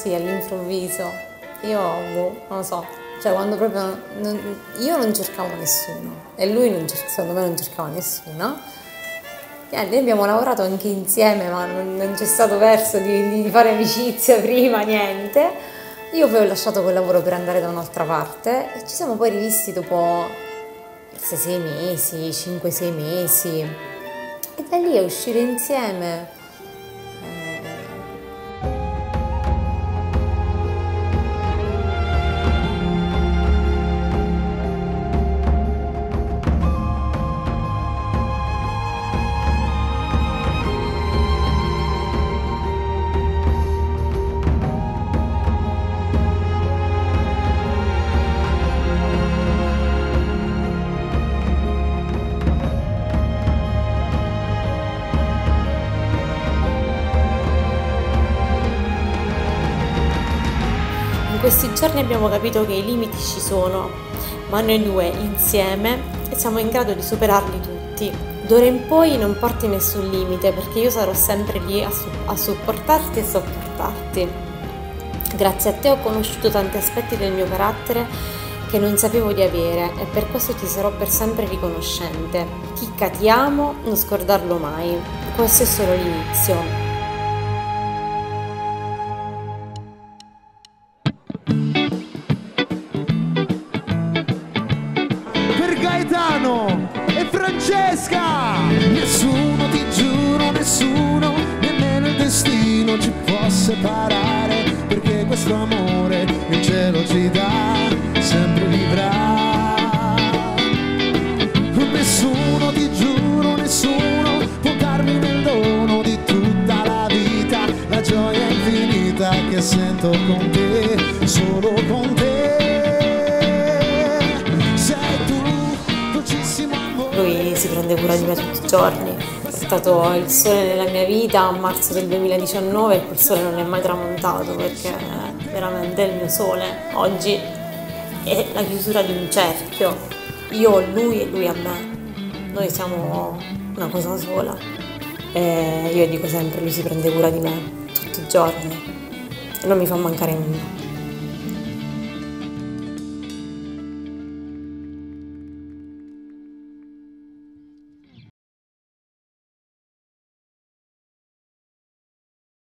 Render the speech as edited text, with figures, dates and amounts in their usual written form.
così all'improvviso. Io, boh, non lo so, cioè quando proprio io non cercavo nessuno e lui secondo me non cercava nessuno. Noi abbiamo lavorato anche insieme, ma non c'è stato verso di fare amicizia prima, niente. Io poi ho lasciato quel lavoro per andare da un'altra parte e ci siamo poi rivisti dopo forse 6 mesi, 5-6 mesi. E da lì a uscire insieme. In questi giorni abbiamo capito che i limiti ci sono, ma noi due insieme siamo in grado di superarli tutti. D'ora in poi non porti nessun limite, perché io sarò sempre lì a supportarti e sopportarti. Grazie a te ho conosciuto tanti aspetti del mio carattere che non sapevo di avere e per questo ti sarò per sempre riconoscente. Chicca, ti amo, non scordarlo mai. Questo è solo l'inizio. Gaetano e Francesca. Nessuno, ti giuro, nessuno, nemmeno il destino ci può separare, perché questo amore il cielo ci dà, sempre vivrà. Nessuno, ti giuro, nessuno può darmi nel dono di tutta la vita la gioia infinita che sento con te, solo con te. Lui si prende cura di me tutti i giorni, ha portato il sole nella mia vita a marzo del 2019 e quel sole non è mai tramontato, perché veramente è il mio sole. Oggi è la chiusura di un cerchio, io a lui e lui a me, noi siamo una cosa sola. E io dico sempre, lui si prende cura di me tutti i giorni e non mi fa mancare nulla.